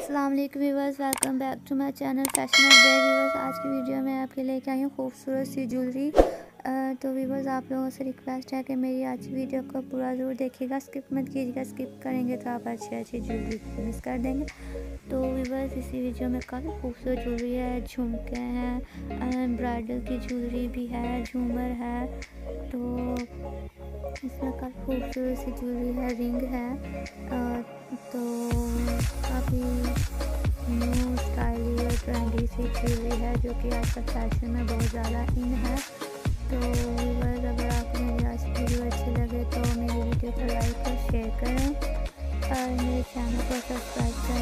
अस्सलाम वालेकुम viewers, welcome back to my channel fashion of day. Viewers, आज की वीडियो में आपके लेके आई हूँ खूबसूरत सी ज्वेलरी। तो व्यूअर्स, आप लोगों से रिक्वेस्ट है कि मेरी आज की वीडियो को पूरा ज़रूर देखिएगा, स्किप मत कीजिएगा। स्किप करेंगे तो आप अच्छी ज्वेलरी मिस कर देंगे। तो व्यूअर्स, इसी वीडियो में काफ़ी खूबसूरत ज्वेलरी है, झुमके हैं, ब्राइडल की ज्वेलरी भी है, झूमर है। तो इसमें काफ़ी खूबसूरत सी ज्वेलरी है, रिंग है। तो काफ़ी न्यू स्टाइली और ट्रेंडी सी ज्वेलरी है जो कि आजकल फैशन में बहुत ज़्यादा इन है। तो व्यूअर्स, अगर आपको मेरी आज की वीडियो अच्छी लगे तो मेरी वीडियो को लाइक और शेयर करें और मेरे चैनल को सब्सक्राइब करें।